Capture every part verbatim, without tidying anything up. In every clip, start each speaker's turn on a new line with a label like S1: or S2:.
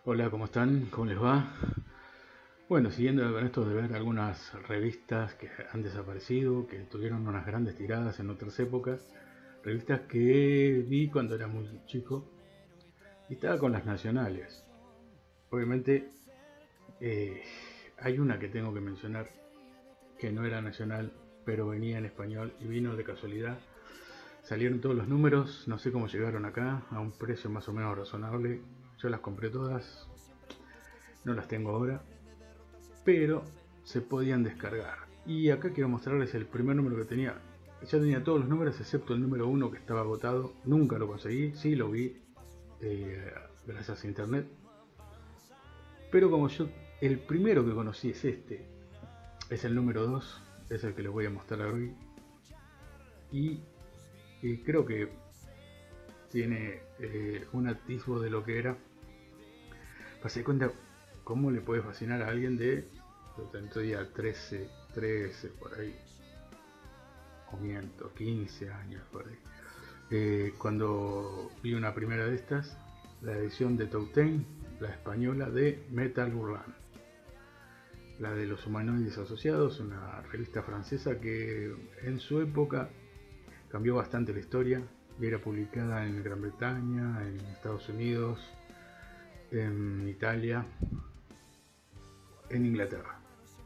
S1: Hola, ¿cómo están? ¿Cómo les va? Bueno, siguiendo con esto de ver algunas revistas que han desaparecido, que tuvieron unas grandes tiradas en otras épocas, revistas que vi cuando era muy chico y estaba con las nacionales. Obviamente eh, hay una que tengo que mencionar que no era nacional, pero venía en español y vino de casualidad. Salieron todos los números, no sé cómo llegaron acá, a un precio más o menos razonable. Yo las compré todas, no las tengo ahora, pero se podían descargar. Y acá quiero mostrarles el primer número que tenía. Ya tenía todos los números excepto el número uno que estaba agotado. Nunca lo conseguí, sí lo vi eh, gracias a internet. Pero como yo, el primero que conocí es este, es el número dos, es el que les voy a mostrar hoy. Y, y creo que tiene eh, un atisbo de lo que era. Para dar cuenta cómo le puede fascinar a alguien de, estoy a trece, trece por ahí, o miento, quince años por ahí. Eh, cuando vi una primera de estas, la edición de Tautain, la española de Metal Hurlant, la de los humanoides asociados, una revista francesa que en su época cambió bastante la historia y era publicada en Gran Bretaña, en Estados Unidos, en Italia, en Inglaterra.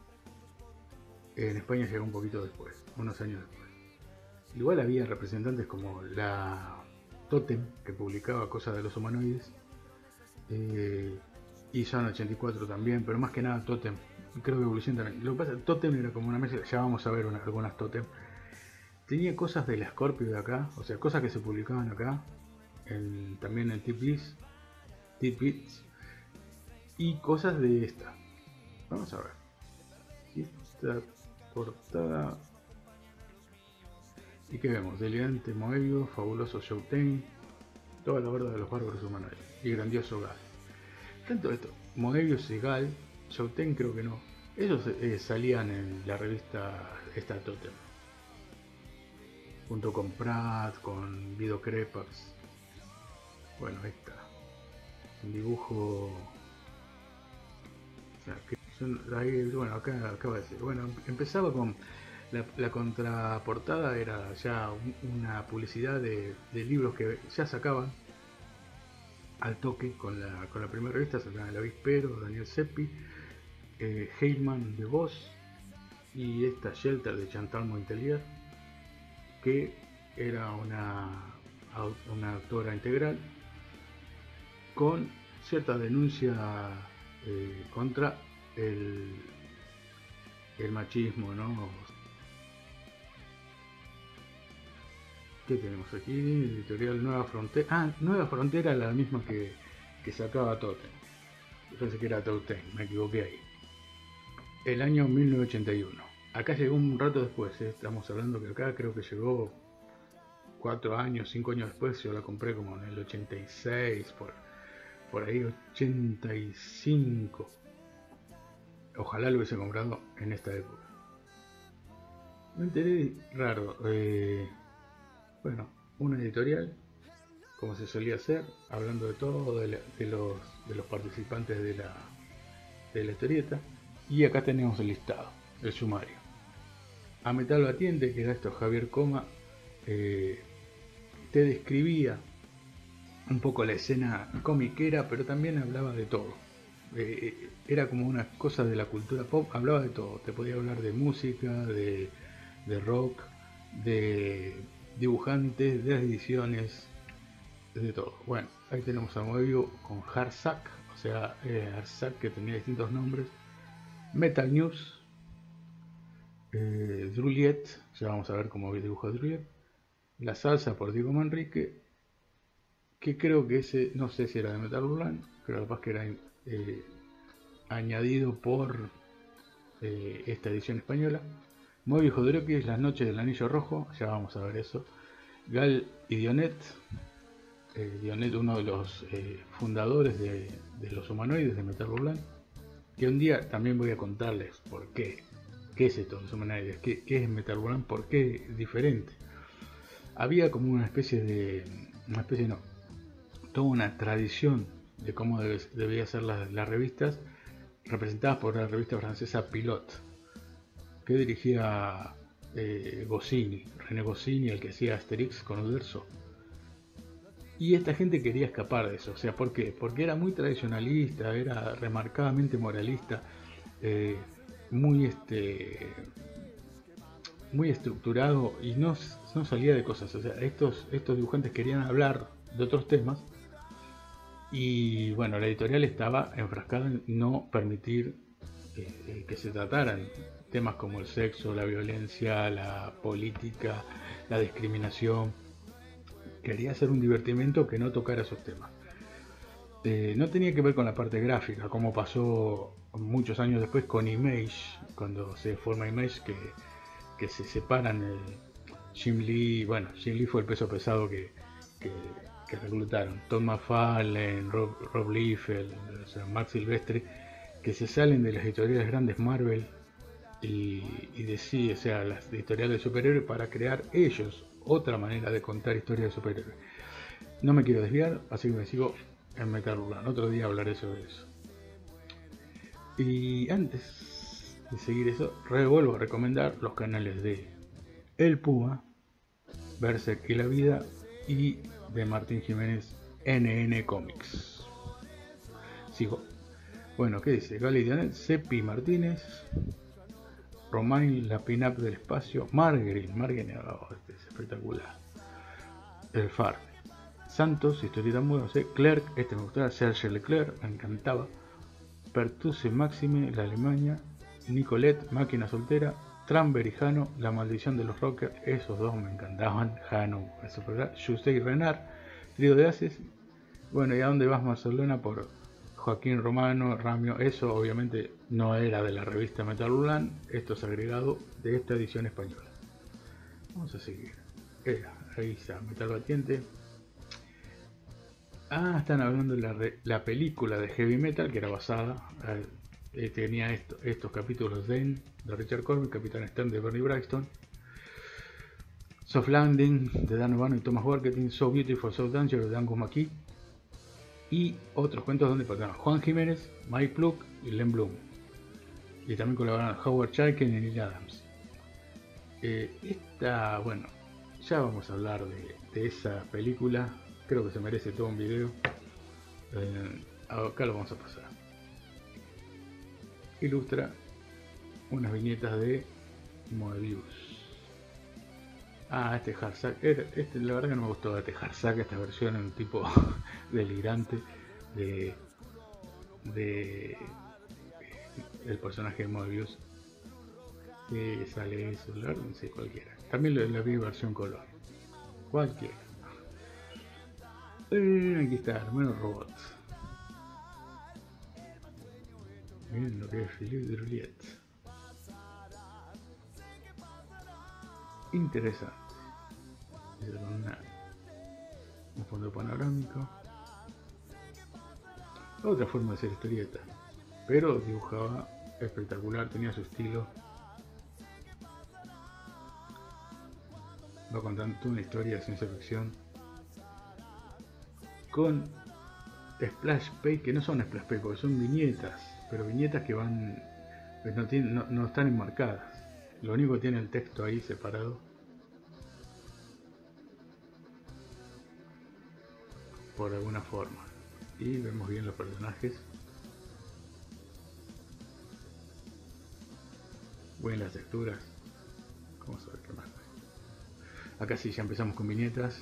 S1: En España llegó un poquito después, unos años después. Igual había representantes como la Totem, que publicaba cosas de los humanoides, eh, y Sun ochenta y cuatro también, pero más que nada Totem. Creo que Evolución también. Lo que pasa es que Totem era como una mezcla, ya vamos a ver una, algunas Totem. Tenía cosas de la Scorpio de acá, o sea, cosas que se publicaban acá, en, también en Tidbits, Tidbits, y cosas de esta. Vamos a ver. Esta portada. ¿Y qué vemos? Delirante Moebius, fabuloso Showtime, toda la verdad de los bárbaros humanoides y grandioso Gal. Tanto esto, Moebius y Gal, Showtime creo que no. Ellos eh, salían en la revista esta Totem, junto con Pratt, con Guido Crepax. Bueno, ahí está. Un dibujo. O sea, que son, ahí, bueno, acá acaba de decir. Bueno, empezaba con la, la contraportada, era ya un, una publicidad de, de libros que ya sacaban al toque con la, con la primera revista. Sacaban El Avispero, Daniel Seppi, eh, Heyman de Voz y esta Shelter de Chantal Montelier, que era una, una autora integral con cierta denuncia eh, contra el, el machismo, ¿no? ¿Qué tenemos aquí? Editorial Nueva Frontera. Ah, Nueva Frontera, la misma que, que sacaba Totem. Pensé que era Totem, me equivoqué ahí. El año mil novecientos ochenta y uno. Acá llegó un rato después, ¿eh? Estamos hablando que acá creo que llegó cuatro años, cinco años después. Yo la compré como en el ochenta y seis, por, por ahí ochenta y cinco. Ojalá lo hubiese comprado en esta época. Me enteré raro. Eh, bueno, una editorial, como se solía hacer, hablando de todo, de, la, de, los, de los participantes de la, de la historieta. Y acá tenemos el listado, el sumario. A Metal Batiente, que era esto Javier Coma, eh, te describía un poco la escena comiquera, pero también hablaba de todo. Eh, era como una cosa de la cultura pop, hablaba de todo. Te podía hablar de música, de, de rock, de dibujantes, de las ediciones, de todo. Bueno, ahí tenemos a Moebius con Hardsack, o sea, eh, Hardsack, que tenía distintos nombres. Metal News, eh, Druliet, ya vamos a ver cómo dibuja Druliet. La Salsa por Diego Manrique, que creo que ese, no sé si era de Metal Hurlant, pero capaz que era eh, añadido por eh, esta edición española. Moebius Jodorowsky, Las Noches del Anillo Rojo, ya vamos a ver eso. Gal y Dionet, eh, Dionet, uno de los eh, fundadores de, de los humanoides de Metal Hurlant, que un día también voy a contarles por qué, qué es esto de los humanoides, qué, qué es Metal Hurlant, por qué es diferente. Había como una especie de, una especie no, toda una tradición de cómo debe, debía ser las, las revistas, representadas por la revista francesa Pilote, que dirigía eh, Goscinny, René Goscinny, el que hacía Asterix con Uderzo. Y esta gente quería escapar de eso. O sea, ¿por qué? Porque era muy tradicionalista, era remarcadamente moralista, eh, muy este muy estructurado y no, no salía de cosas. O sea, estos, estos dibujantes querían hablar de otros temas y bueno, la editorial estaba enfrascada en no permitir eh, que se trataran temas como el sexo, la violencia, la política, la discriminación. Quería hacer un divertimento que no tocara esos temas. Eh, no tenía que ver con la parte gráfica, como pasó muchos años después con Image, cuando se forma Image, que, que se separan el Jim Lee. Bueno, Jim Lee fue el peso pesado que, que, que reclutaron, Todd McFarlane, Rob, Rob Liefeld, o sea, Mark Silvestri, que se salen de las editoriales grandes Marvel y, y deciden, o sea, las editoriales de superhéroes, para crear ellos otra manera de contar historias de superhéroes. No me quiero desviar, así que me sigo en Metal Hurlant. Otro día hablaré sobre eso. Y antes de seguir eso, vuelvo a recomendar los canales de El Puma, Berserk y la Vida, y de Martín Jiménez, N N Comics. Sigo. Bueno, ¿qué dice? Gali Dionel, Cepi Martínez, Romain, la pin-up del espacio, Marguerite, Marguerite, oh, este es espectacular. El Far, Santos, historieta muy, no sé, Clerc, este me gustaba, Serge Leclerc, me encantaba. Pertuce Maxime, la Alemania, Nicolette, Máquina Soltera, Tramber y Jano, La Maldición de los Rockers, esos dos me encantaban. Jano, Jusey Renard, Trío de Haces. Bueno, ¿y a dónde vas, Barcelona? Por Joaquín Romano, Ramio. Eso obviamente no era de la revista Metal Hurlant, esto es agregado de esta edición española. Vamos a seguir. Era, ahí está, Metal Batiente. Ah, están hablando de la, la película de Heavy Metal, que era basada, eh, tenía esto, estos capítulos de, de Richard Corbin, Capitán Stern de Bernie Braxton, Soft Landing de Dan O'Bannon y Thomas Worthington, So Beautiful, So Dangerous de Angus McKee, y otros cuentos donde participaban Juan Jiménez, Mike Pluck y Len Bloom, y también colaboraron Howard Chaykin y Neil Adams. Eh, esta, bueno, ya vamos a hablar de, de esa película. Creo que se merece todo un video. Eh, acá lo vamos a pasar. Ilustra unas viñetas de Moebius. Ah, este Harzak. Este, la verdad que no me gustó este Harzak, esta versión en un tipo delirante de, de el personaje de Moebius. Que sale celular, no sé, cualquiera. También lo, la vi versión color. Cualquiera. Eh, aquí está, hermano robot. Miren lo que es Philippe Druliet. Interesante. Con una, un fondo panorámico. Otra forma de hacer historieta. Pero dibujaba espectacular, tenía su estilo. Va contando una historia de ciencia ficción con splash page, que no son splash page, porque son viñetas, pero viñetas que van, pues no, tienen, no, no están enmarcadas, lo único que tiene el texto ahí separado por alguna forma, y vemos bien los personajes, bien las texturas. Vamos a ver qué más. Acá sí ya empezamos con viñetas.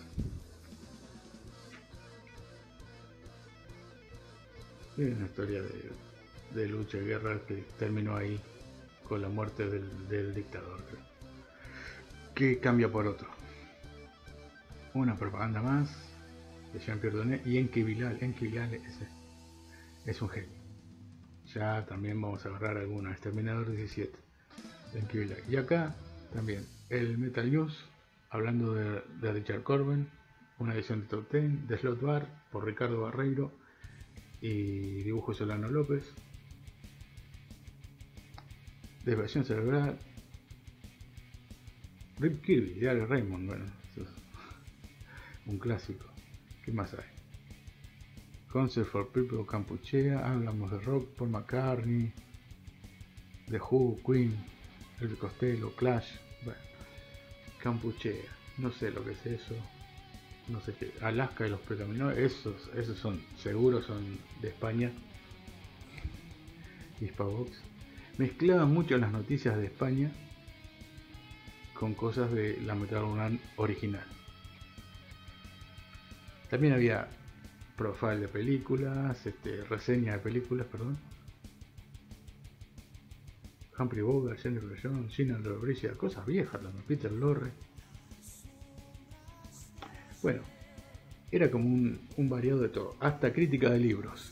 S1: Y una historia de, de lucha y guerra que terminó ahí con la muerte del, del dictador, que cambia por otro. Una propaganda más de Jean-Pierre Donnet y Enki Bilal. Enki Bilal es, es un genio. Ya también vamos a agarrar alguna. Exterminador diecisiete. Enki Bilal. Y acá también el Metal News, hablando de, de Richard Corbin, una edición de Top diez, de Slot Bar por Ricardo Barreiro y dibujo Solano López. Desviación cerebral, Rip Kirby, Diario Raymond. Bueno, eso es un clásico. ¿Qué más hay? Concert for People, Campuchea, hablamos de rock, Paul McCartney, The Who, Queen, Elvis Costello, Clash, bueno, Campuchea, no sé lo que es eso, no sé qué, Alaska y los Pecaminoes, esos, esos son, seguros son de España, Hispavox, mezclaban mucho las noticias de España con cosas de la Metal Urban original. También había profile de películas, este, reseña de películas, perdón. Humphrey Bogart, Jennifer Jones, Gina Lollobrigida, cosas viejas también, Peter Lorre. Bueno, era como un, un variado de todo, hasta crítica de libros.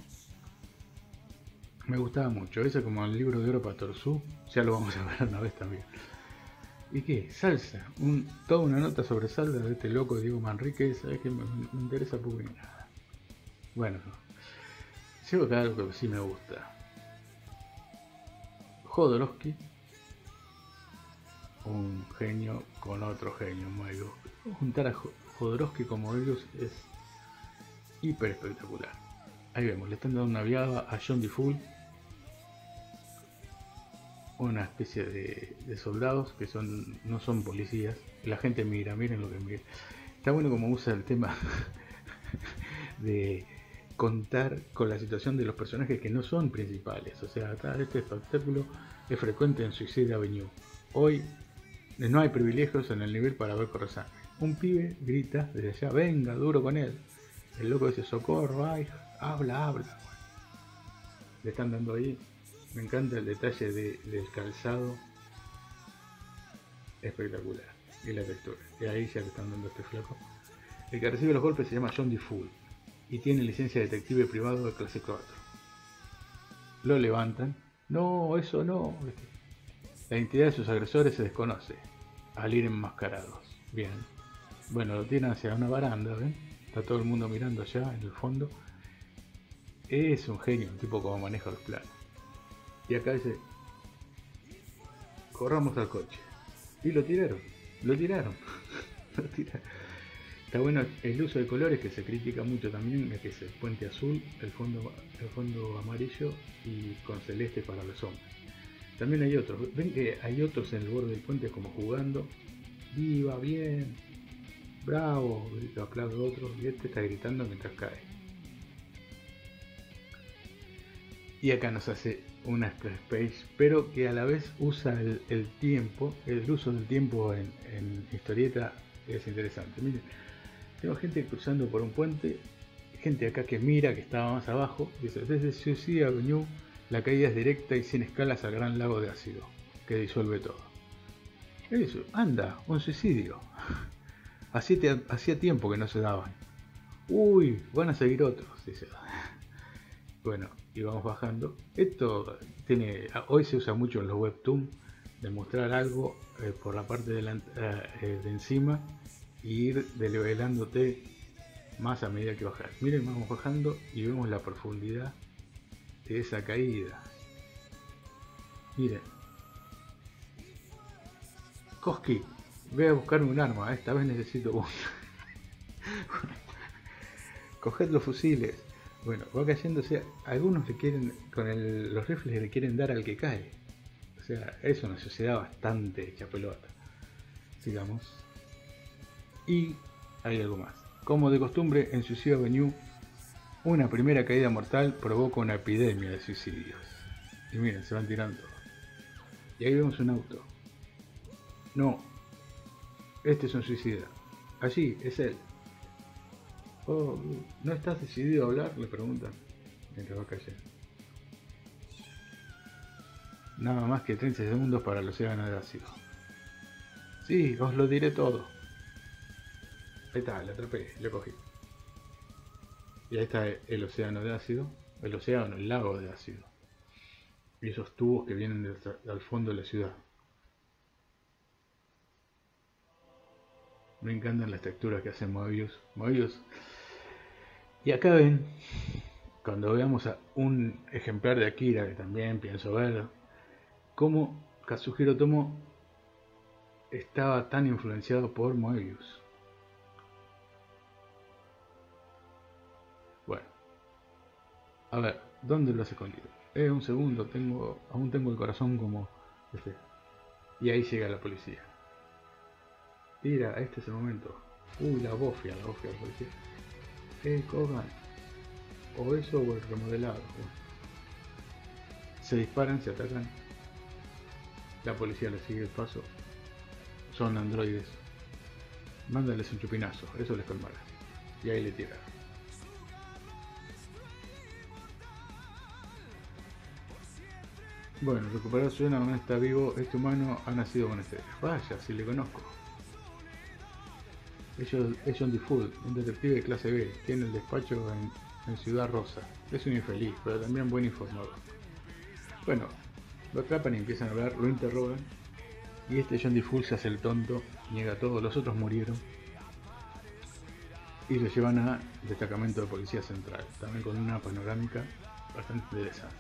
S1: Me gustaba mucho, ese como el libro de oro para Torsú, ya lo vamos a ver una vez también. ¿Y qué? Salsa, un, toda una nota sobre salsa de este loco Diego Manrique, ¿sabes qué? Me, me interesa poco ni nada. Bueno, llevo acá algo que sí me gusta. Jodorowsky, un genio con otro genio, Moebius. Juntar a Jodorowsky con Moebius es hiper espectacular. Ahí vemos, le están dando una viada a John DeFool, una especie de, de soldados que son no son policías. La gente mira, miren lo que mira. Está bueno como usa el tema de contar con la situación de los personajes que no son principales. O sea, este espectáculo es frecuente en Suicide Avenue. Hoy no hay privilegios en el nivel para ver correr sangre. Un pibe grita desde allá, venga, duro con él. El loco dice, socorro, ay, habla, habla. Le están dando ahí. Me encanta el detalle de, del calzado. Espectacular. Y la textura. Y ahí ya le están dando este flaco. El que recibe los golpes se llama John DeFool y tiene licencia de detective privado de clase cuatro. Lo levantan. No, eso no. La identidad de sus agresores se desconoce al ir enmascarados. Bien. Bueno, lo tiran hacia una baranda, ¿ven? Está todo el mundo mirando allá en el fondo. Es un genio, un tipo como maneja los planos. Y acá dice, corramos al coche. Y lo tiraron. Lo tiraron. Lo tiraron. Está bueno el uso de colores que se critica mucho también, que es el puente azul, el fondo, el fondo amarillo y con celeste para los hombres. También hay otros, ven que hay otros en el borde del puente como jugando, viva, bien, bravo, grito, aplaudo otro, y este está gritando mientras cae. Y acá nos hace una splash page, pero que a la vez usa el, el tiempo, el uso del tiempo en, en historieta es interesante. Miren, tengo gente cruzando por un puente, gente acá que mira, que estaba más abajo, dice, desde Suicide Avenue la caída es directa y sin escalas al gran lago de ácido, que disuelve todo. Eso, anda, un suicidio. Hacía, hacía tiempo que no se daban. Uy, van a seguir otros, dice. Bueno, y vamos bajando. Esto tiene, hoy se usa mucho en los webtoons, de mostrar algo eh, por la parte de, la, eh, de encima y ir delevelándote más a medida que bajas. Miren, vamos bajando y vemos la profundidad de esa caída. Miren. Koski, voy a buscarme un arma, esta vez necesito uno. Coged los fusiles. Bueno, va cayéndose. Algunos le quieren, con el, los rifles le quieren dar al que cae. O sea, es una sociedad bastante hecha pelota. Sigamos. Y hay algo más. Como de costumbre, en Suicide Avenue, una primera caída mortal provoca una epidemia de suicidios. Y miren, se van tirando. Y ahí vemos un auto. No, este es un suicida. Allí, es él. Oh, ¿no estás decidido a hablar? Le preguntan mientras va cayendo. Nada más que treinta segundos para el océano de ácido. Sí, os lo diré todo. Ahí está, le atrapé, lo cogí. Y ahí está el océano de ácido. El océano, el lago de ácido. Y esos tubos que vienen del, del fondo de la ciudad. Me encantan las texturas que hace Moebius. Moebius. Y acá ven, cuando veamos a un ejemplar de Akira, que también pienso ver, cómo Kazuhiro Otomo estaba tan influenciado por Moebius. Bueno, A ver, ¿dónde lo has escondido? Eh, un segundo, tengo, aún tengo el corazón como... Este. Y ahí llega la policía. Tira, este es el momento. Uy, la bofia, la bofia de la policía. Eh, Kogan. O eso o el remodelado. Bueno. Se disparan, se atacan. La policía le sigue el paso. Son androides. Mándales un chupinazo, eso les calmará. Y ahí le tira. Bueno, recuperar su aún está vivo. Este humano ha nacido con este. Vaya, si le conozco. Ellos, es John DeFool, un detective de clase B. Tiene el despacho en, en Ciudad Rosa. Es un infeliz, pero también buen informador. Bueno, lo atrapan y empiezan a hablar, lo interrogan. Y este John DeFool se hace el tonto, niega todo. Los otros murieron. Y lo llevan a destacamento de policía central, también con una panorámica bastante interesante.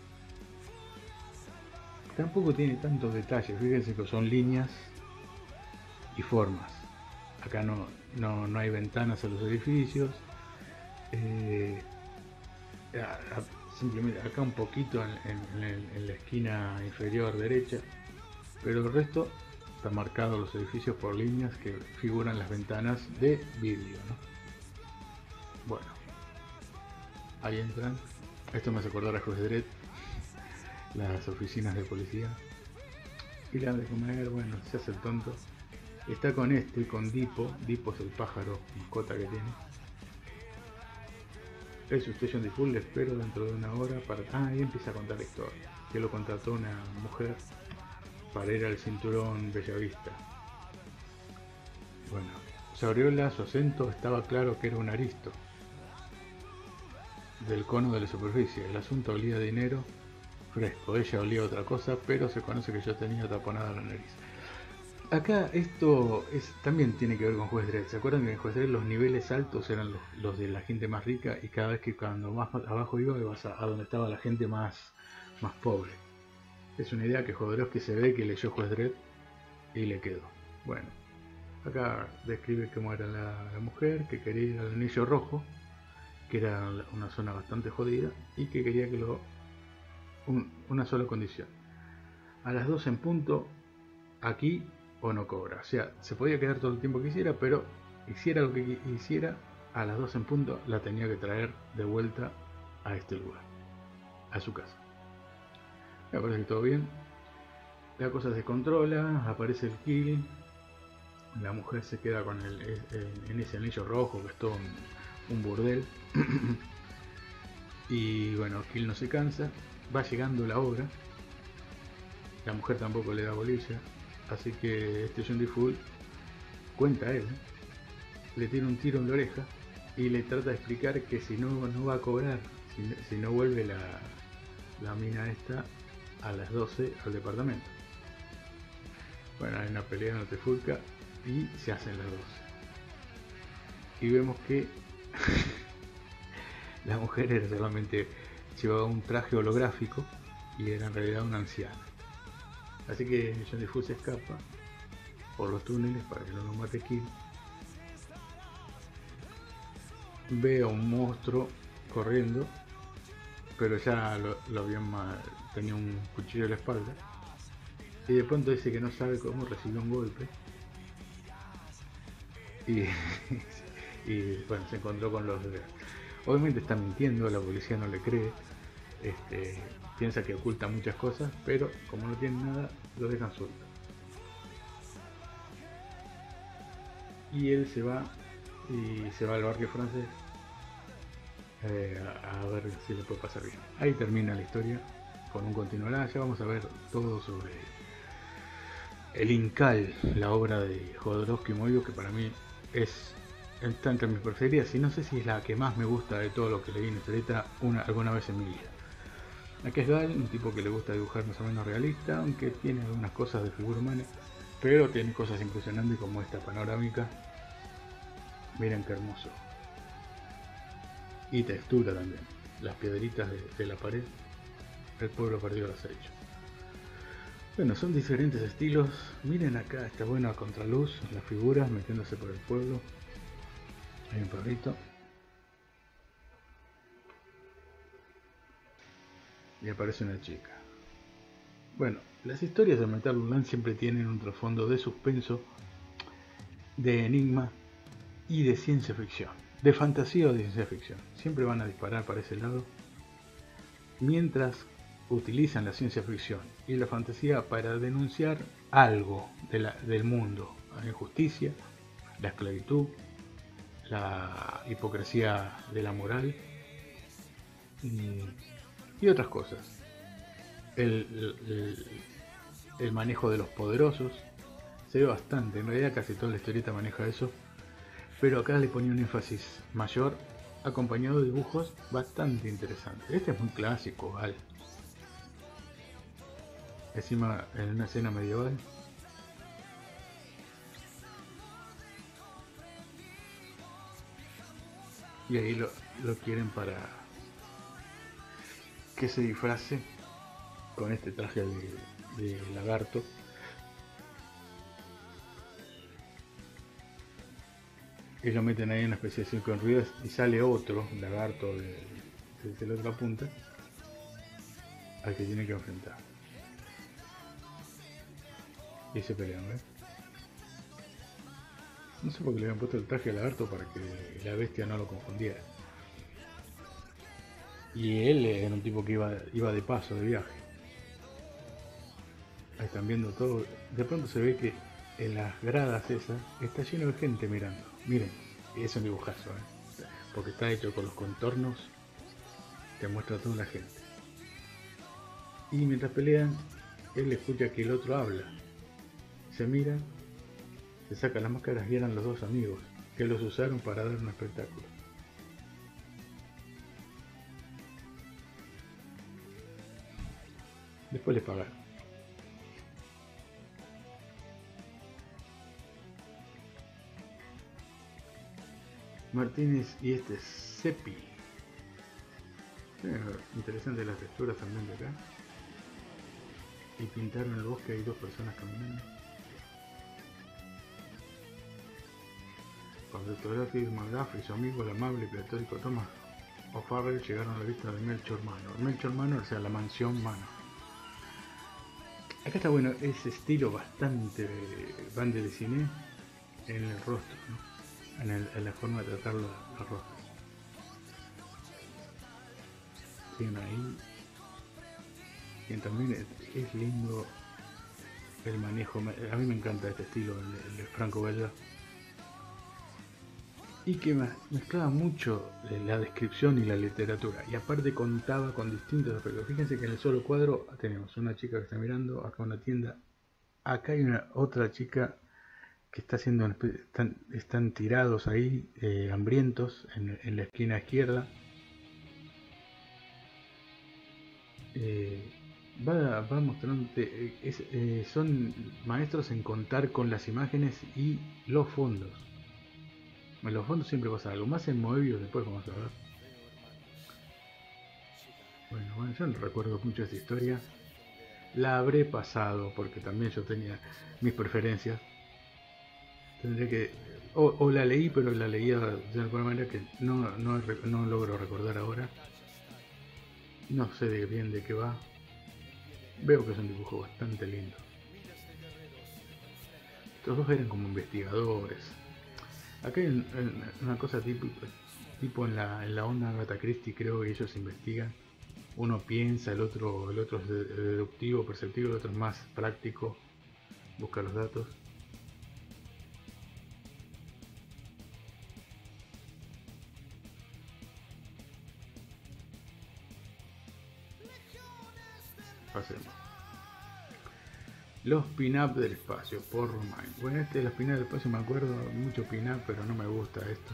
S1: Tampoco tiene tantos detalles, fíjense que son líneas y formas. Acá no, no, no hay ventanas a los edificios. Eh, a, a, simplemente acá un poquito en, en, en, en la esquina inferior derecha, pero el resto está marcado los edificios por líneas que figuran las ventanas de vidrio, ¿no? Bueno, ahí entran. Esto me hace acordar a Juez Dredd, las oficinas de policía. Y la de comer, bueno, se hace el tonto. Está con este, con Dipo. Dipo es el pájaro mascota que tiene. Es usted John DeFool, le espero dentro de una hora para... Ah, y empieza a contar la historia. Que lo contrató una mujer para ir al cinturón Bellavista. Bueno, Sabriola, su acento, estaba claro que era un aristo del cono de la superficie. El asunto olía a dinero fresco. Ella olía a otra cosa, pero se conoce que yo tenía taponada la nariz. Acá esto es, también tiene que ver con Juez Dredd. ¿Se acuerdan que en Juez Dredd los niveles altos eran los, los de la gente más rica y cada vez que cuando más abajo iba ibas a, a donde estaba la gente más, más pobre? Es una idea que Jodorowsky se ve que leyó Juez Dredd y le quedó. Bueno, acá describe cómo era la, la mujer que quería ir al Anillo Rojo, que era una zona bastante jodida y que quería que lo... Un, una sola condición. A las dos en punto, aquí o no cobra. O sea, se podía quedar todo el tiempo que quisiera, pero hiciera lo que hiciera, a las dos en punto la tenía que traer de vuelta a este lugar, a su casa. Me parece que todo bien. La cosa se controla, aparece el Kill. La mujer se queda con el, en ese anillo rojo, que es todo un, un burdel. Y bueno, Kill no se cansa. Va llegando la hora. La mujer tampoco le da bolilla. Así que este John DeFool cuenta a él, le tira un tiro en la oreja y le trata de explicar que si no, no va a cobrar, si, si no vuelve la, la mina esta a las doce al departamento. Bueno, hay una pelea, no te fulca, y se hacen las doce. Y vemos que la mujer era solamente, llevaba un traje holográfico y era en realidad una anciana. Así que John DeFool se escapa por los túneles para que no lo mate Kill. Ve a un monstruo corriendo, pero ya lo, lo habían mal, tenía un cuchillo en la espalda. Y de pronto dice que no sabe cómo recibió un golpe. Y, y bueno, se encontró con los... Obviamente está mintiendo, la policía no le cree. Este, piensa que oculta muchas cosas, pero como no tiene nada, lo dejan suelto. Y él se va y se va al barrio francés eh, a, a ver si le puede pasar bien. Ahí termina la historia con un continuará. Ya vamos a ver todo sobre el Incal, la obra de Jodorowsky Moyo, que para mí es, está entre mis preferidas y no sé si es la que más me gusta de todo lo que leí en historieta una, alguna vez en mi vida. Aquí es Gal, un tipo que le gusta dibujar más o menos realista, aunque tiene algunas cosas de figura humana, pero tiene cosas impresionantes como esta panorámica. Miren qué hermoso. Y textura también. Las piedritas de, de la pared. El pueblo perdido las ha hecho. Bueno, son diferentes estilos. Miren acá, está bueno a contraluz, las figuras metiéndose por el pueblo. Hay un perrito. y aparece una chica. Bueno, las historias de Metal Hurlant siempre tienen un trasfondo de suspenso, de enigma y de ciencia ficción, de fantasía o de ciencia ficción. Siempre van a disparar para ese lado, mientras utilizan la ciencia ficción y la fantasía para denunciar algo de la, del mundo, la injusticia, la esclavitud, la hipocresía de la moral y, y otras cosas. El, el, el manejo de los poderosos se ve bastante, en realidad casi toda la historieta maneja eso, pero acá le ponía un énfasis mayor acompañado de dibujos bastante interesantes. Este es muy clásico, ¿vale? Encima en una escena medieval. Y ahí lo, lo quieren para que se disfrace con este traje de, de lagarto. Y lo meten ahí en una especie de circo en ruedas y sale otro lagarto de, desde la otra punta al que tiene que enfrentar. Y se pelean, ¿ves? No sé por qué le habían puesto el traje de lagarto para que la bestia no lo confundiera. Y él era un tipo que iba, iba de paso, de viaje. Ahí están viendo todo. De pronto se ve que en las gradas esas está lleno de gente mirando. Miren, es un dibujazo, ¿eh? Porque está hecho con los contornos. Te muestra toda la gente. Y mientras pelean, él escucha que el otro habla. Se mira, se saca las máscaras y eran los dos amigos que los usaron para dar un espectáculo. Después les pagaron. Martínez y este Seppi. Eh, interesante las texturas también de acá. Y pintaron el bosque, hay dos personas caminando. Cuando el fotógrafo McGuff y su amigo el amable y pletórico Thomas O'Farrell llegaron a la vista de Melchor Manor. Melchor Manor, o sea, la mansión Manor. Acá está bueno ese estilo bastante bande de cine en el rostro, ¿no? en, el, en la forma de tratar los, los rostros. Siguen ahí. Y también es, es lindo el manejo. A mí me encanta este estilo, el, el franco-belga. Y que mezclaba mucho la descripción y la literatura, y aparte contaba con distintos aspectos. Fíjense que en el solo cuadro tenemos una chica que está mirando, acá una tienda, acá hay una otra chica que está haciendo, están, están tirados ahí, eh, hambrientos, en, en la esquina izquierda. Eh, va, va mostrándote, es, eh, son maestros en contar con las imágenes y los fondos. En los fondos siempre pasa algo, más en Moebius después vamos a ver. Bueno, bueno, yo no recuerdo mucho esta historia. La habré pasado porque también yo tenía mis preferencias. Tendría que... O, o la leí, pero la leía de alguna manera que no, no, no logro recordar ahora. No sé de bien de qué va. Veo que es un dibujo bastante lindo. Estos dos eran como investigadores. Acá hay una cosa tipo, tipo en, la, en la onda Agatha Christie, creo que ellos investigan. Uno piensa, el otro, el otro es deductivo, perceptivo, el otro es más práctico, busca los datos. Pasemos. Los pin-up del espacio, por Romain. Bueno, este de los pin-up del espacio me acuerdo mucho pin-up, pero no me gusta esto.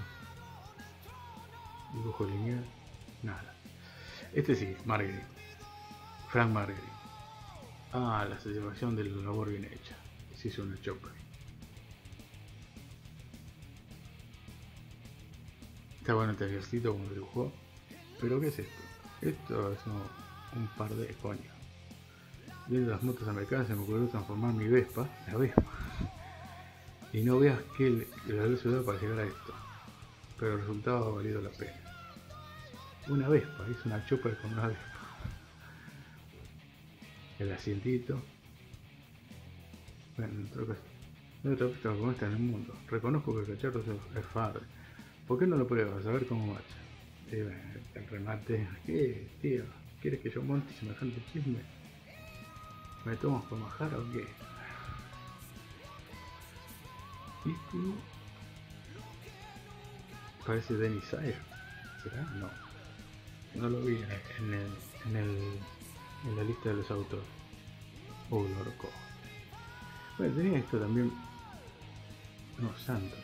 S1: Dibujo lineal, nada. Este sí, Marguerite. Frank Marguerite. Ah, la celebración de la labor bien hecha. Se hizo una chopper. Está bueno este ejercicio como lo dibujó. Pero ¿qué es esto? Esto es un, un par de coños. Viendo las motos americanas se me ocurrió transformar mi Vespa, la Vespa. Y no veas que la luz ciudad para llegar a esto. Pero el resultado ha valido la pena. Una Vespa, hizo una chopper con una Vespa. el asientito. Bueno, en otra cosa. No hay otra pista como esta en el mundo. Reconozco que el cacharro es Fard. ¿Por qué no lo pruebas? A ver cómo marcha. Y bueno, el remate. ¿Qué, tío? ¿Quieres que yo monte semejante chisme? ¿Me tomas por majar o qué? Este parece Denis Sayer. ¿Será? No. No lo vi en, el, en, el, en la lista de los autores. Oh, lo rocó. Bueno, tenía esto también. No, santo.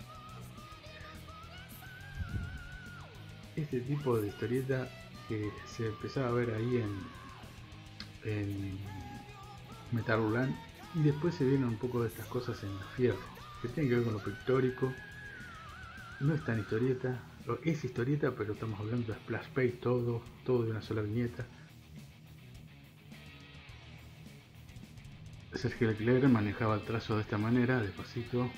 S1: Este tipo de historieta que se empezaba a ver ahí en, en Metal Hurlant, y después se vieron un poco de estas cosas en Fierro, que tienen que ver con lo pictórico. No es tan historieta, es historieta, pero estamos hablando de splash page, todo, todo de una sola viñeta. Sergio Leclerc manejaba el trazo de esta manera, despacito.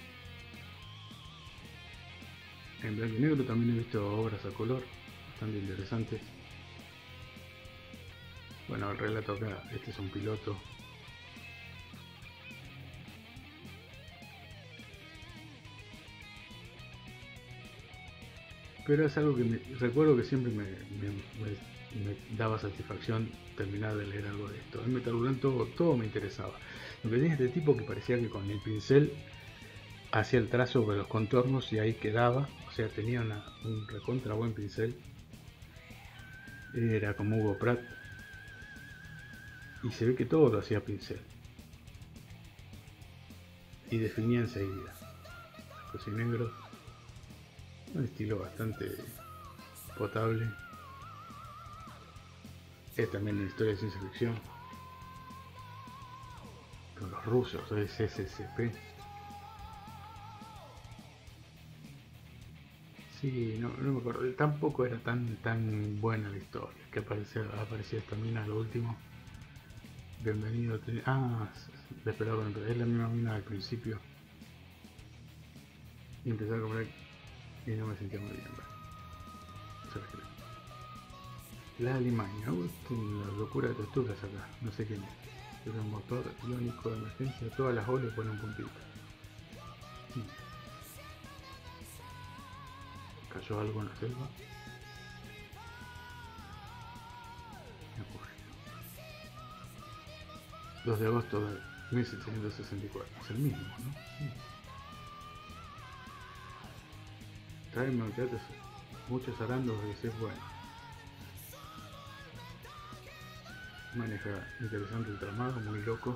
S1: En blanco y negro también he visto obras a color, bastante interesantes. Bueno, el relato acá, este es un piloto. Pero es algo que me, recuerdo que siempre me, me, me, me daba satisfacción terminar de leer algo de esto. En Metal Hurlant todo, todo me interesaba. Lo que tenía este tipo que parecía que con el pincel hacía el trazo de los contornos y ahí quedaba. O sea, tenía una, un recontra buen pincel. Era como Hugo Pratt. Y se ve que todo lo hacía pincel. Y definía enseguida. Blanco y negro. Un estilo bastante potable. Es también una historia de ciencia ficción. Con los rusos, es S S P. Sí, no, no me acuerdo. Tampoco era tan tan buena la historia. Que aparecía, aparecía esta mina a lo último. Bienvenido. Te... Ah, desesperado con el... es la misma mina al principio. Y empecé a comer y no me sentía muy bien. La Alemania, la locura de texturas acá, no sé quién es. Es un motor iónico de emergencia, todas las olas ponen un puntito. ¿Cayó algo en la selva? Me ocurre. dos de agosto de mil setecientos sesenta y cuatro, es el mismo, ¿no? Sí. Traeme muchachos, muchos arandos y decir bueno. Maneja interesante el tramado, muy loco.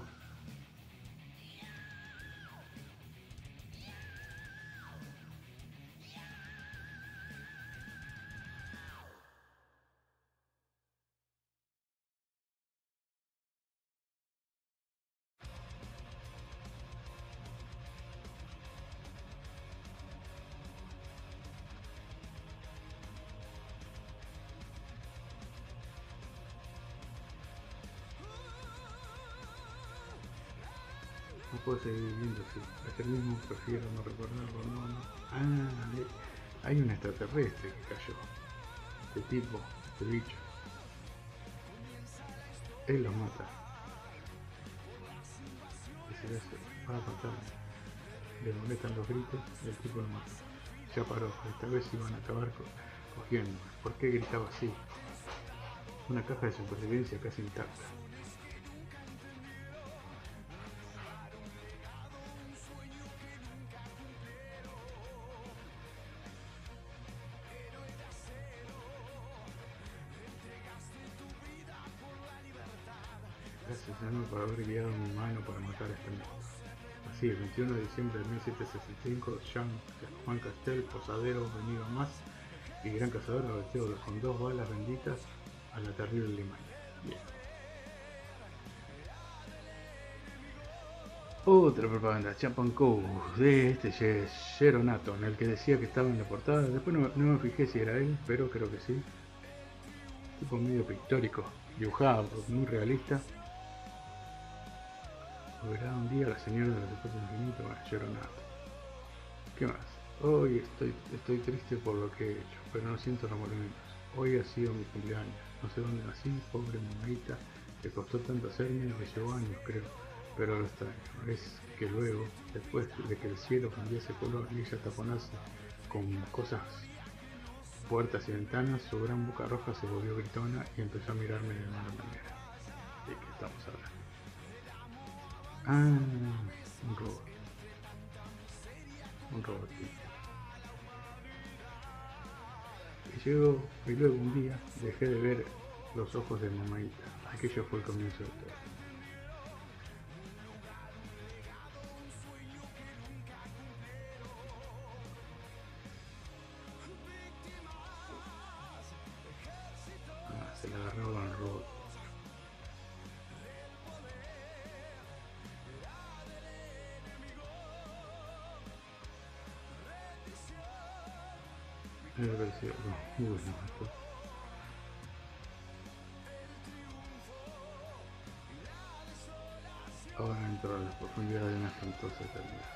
S1: No puedo seguir viviendo así. Ayer mismo prefiero no recordarlo, no, no. Ah, hay un extraterrestre que cayó. Este tipo, este bicho. Él los mata. Y se le hace, va a matarme. Le molestan los gritos y el tipo lo mata. Ya paró, esta vez iban a acabar cogiendo. ¿Por qué gritaba así? Una caja de supervivencia casi intacta. Gracias a mí por haber guiado mi mano para matar a este monstruo. Así, el veintiuno de diciembre de mil setecientos sesenta y cinco, Jean, Juan Castel, posadero, venido más y gran cazador, abatió con dos balas benditas a la terrible Alemania. Bien. Otra propaganda, Chapan Co. de este Geronato, en el que decía que estaba en la portada. Después no, no me fijé si era él, pero creo que sí. Tipo medio pictórico, dibujado, muy realista. Verá un día la señora de los espacios infinitos, bueno, Geronato. ¿Qué más? Hoy estoy, estoy triste por lo que he hecho, pero no siento remordimientos. Hoy ha sido mi cumpleaños. No sé dónde nací, pobre monedita. que costó tanto hacerme, me llevó años creo, pero lo extraño es que luego, después de que el cielo cambiase color y ella taponase con cosas, puertas y ventanas, su gran boca roja se volvió gritona y empezó a mirarme de mala manera. ¿De qué estamos hablando? Ah, un robot. Un robotito. Y llegó, y luego un día dejé de ver los ojos de mamaita. Aquello fue el comienzo de todo. Ah, se la agarraba al robot. Me pareció, no, uy, no, esto. Ahora entro a la profundidad de una espantosa eternidad.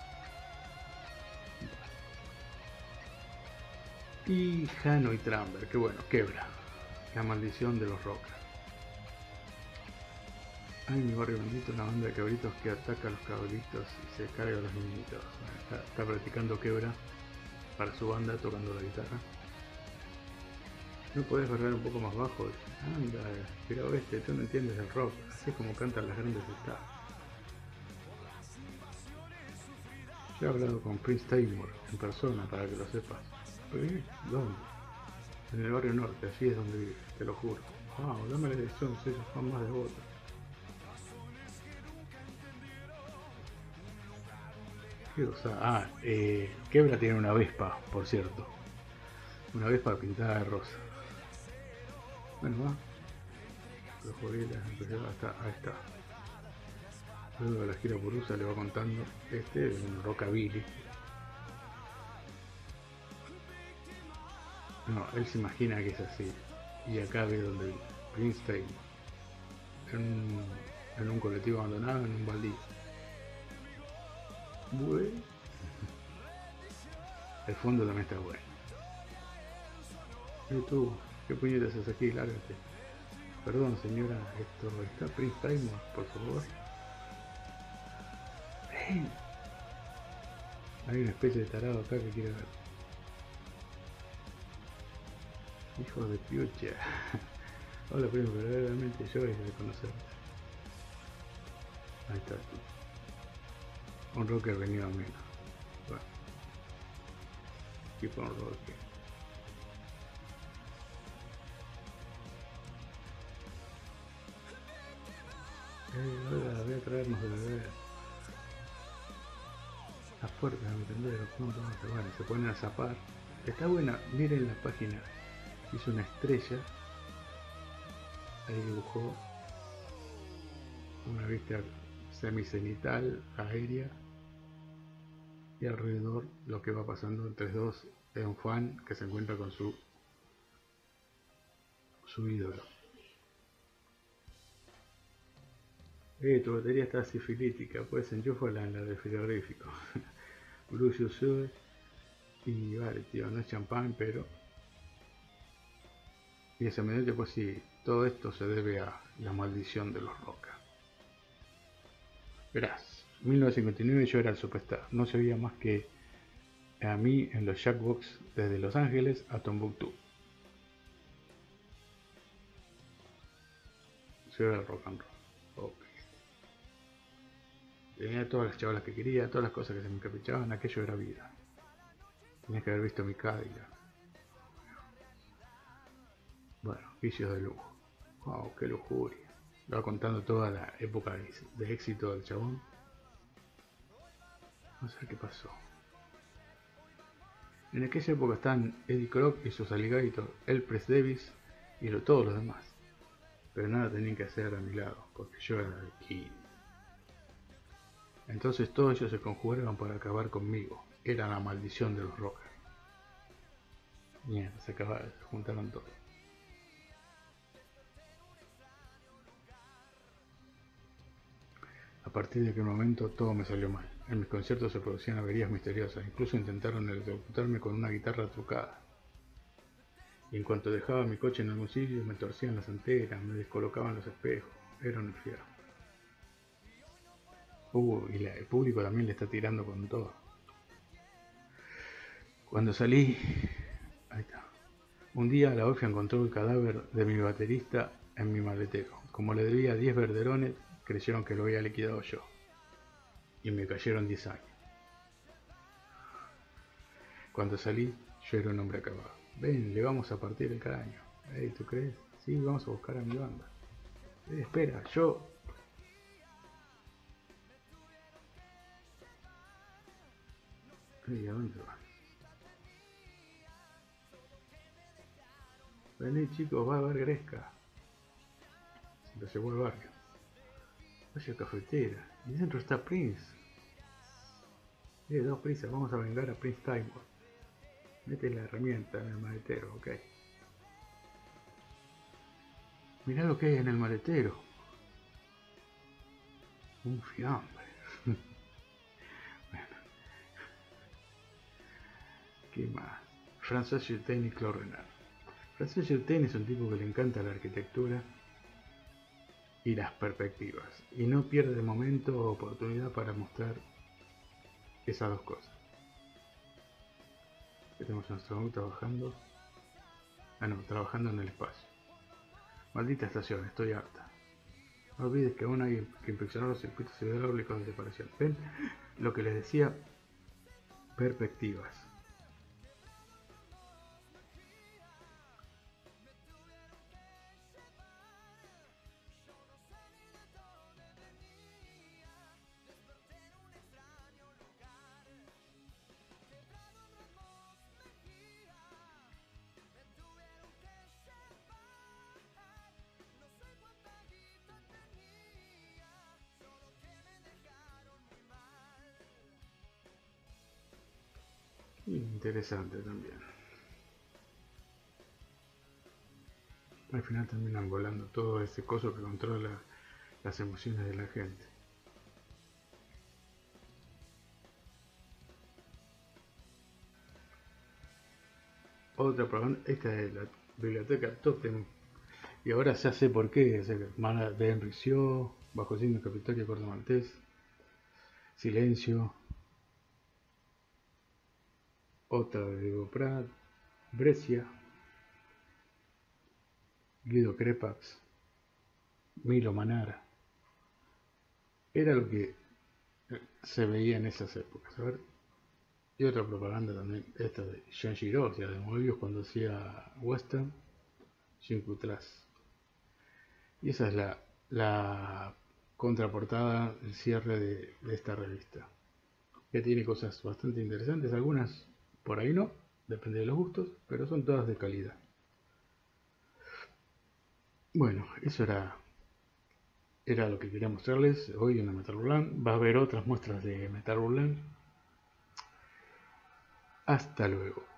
S1: Y Jano y Tramber, que bueno, quebra. La maldición de los Rockers. Hay en mi barrio bendito una banda de cabritos que ataca a los cabritos y se carga a los niñitos. Está, está practicando quebra para su banda tocando la guitarra. ¿No podés berrar un poco más bajo? Anda, pero este, tú no entiendes el rock, así es como cantan las grandes stars. Yo he hablado con Prince Taymor en persona para que lo sepas. ¿Eh? ¿Dónde? En el barrio norte, allí es donde vive, te lo juro. Wow, dame la dirección, soy su fan más devoto. ¿Qué cosa? Ah, eh, Quebra tiene una Vespa, por cierto. Una Vespa pintada de rosa. Bueno, va. Los jodidas, hasta ahí está. Luego de la gira por U S A le va contando. Este es un rockabilly. No, él se imagina que es así. Y acá ve donde vive. Prince Taymor. En un, en un colectivo abandonado, en un baldío. Bueno. El fondo también está bueno. ¿Y tú? ¿Qué puñetas haces aquí? Lárgate. Perdón, señora, esto está Prince Taymor, por favor. Ven. Hay una especie de tarado acá que quiere ver. Hijo de piucha. Hola primo, verdaderamente yo es de conocerte. Ahí está tú. Un rocker venido a menos. Bueno. Tipo un rocker. Eh, hola, voy a traernos de beber. Las puertas de mi tendero, ¿cómo toman? Bueno, se ponen a zapar. Está buena, miren la página. Hizo una estrella. Ahí dibujó una vista semicenital aérea y alrededor lo que va pasando entre dos es un fan que se encuentra con su su ídolo. Eh, tu batería está sifilítica, pues enchúfala en la del frigorífico. Lucio sube y vale, tío, no es champán, pero... Y ese mediante, pues sí, todo esto se debe a la maldición de los Rockers. Verás, mil novecientos cincuenta y nueve yo era el superstar, no se oía más que a mí en los Jackbox desde Los Ángeles a Tombuctú. Yo era el rock and roll. Okay. Tenía todas las chavalas que quería, todas las cosas que se me encaprichaban, aquello era vida. Tenías que haber visto mi Cadillac. Bueno, vicios de lujo. Wow, qué lujuria. Va contando toda la época de, de éxito del chabón. No sé qué pasó. En aquella época están Eddie Croc y sus alligators, Elpress Davis y lo, todos los demás. Pero nada tenían que hacer a mi lado, porque yo era el king. Entonces todos ellos se conjuraron para acabar conmigo. Era la maldición de los Rockers. Mierda, se acabaron, se juntaron todos. A partir de aquel momento todo me salió mal. En mis conciertos se producían averías misteriosas, incluso intentaron electrocutarme con una guitarra trucada. Y en cuanto dejaba mi coche en algún sitio, me torcían las antenas, me descolocaban los espejos. Era un infierno. Uh, y la, el público también le está tirando con todo. Cuando salí, ahí está. Un día la O F I A encontró el cadáver de mi baterista en mi maletero. Como le debía diez verderones, creyeron que lo había liquidado yo. Y me cayeron diez años. Cuando salí, yo era un hombre acabado. Ven, le vamos a partir el cráneo. Hey, ¿tú crees? Sí, vamos a buscar a mi banda. Eh, espera, yo... Hey, ¿a dónde van? Vení, chicos, va a haber Gresca. Se lo llevó al barrio. Vaya cafetera. Y dentro está Prince. Eh, dos prisas, vamos a vengar a Prince Timor. Mete la herramienta en el maletero, ok. Mirá lo que hay en el maletero. Un fiambre. Bueno. ¿Qué más? François Jutain y Claude Renard. François Jutain es un tipo que le encanta la arquitectura y las perspectivas. Y no pierde momento o oportunidad para mostrar esas dos cosas. Aquí tenemos a nuestro robot trabajando. Ah, no, trabajando en el espacio. Maldita estación, estoy harta. No olvides que aún hay que inspeccionar los circuitos hidráulicos de separación. ¿Ven? Lo que les decía, perspectivas. Interesante también. Al final terminan volando todo ese coso que controla las emociones de la gente. Otra propaganda, esta es la biblioteca Totem. Y ahora ya sé por qué. Es hermana de Henry Sio, Bajo signo Capitolio Corto Maltés, Silencio. Otra de Diego Prat, Brescia, Guido Crepax, Milo Manara. Era lo que se veía en esas épocas. A ver. Y otra propaganda también, esta de Jean Giraud, o sea, de Moebius cuando hacía western, Jean Cutras. Y esa es la, la contraportada, el cierre de, de esta revista. Que tiene cosas bastante interesantes, algunas por ahí no, depende de los gustos, pero son todas de calidad. Bueno, eso era, era lo que quería mostrarles hoy en la Metal Hurlant. Va a haber otras muestras de Metal Hurlant. Hasta luego.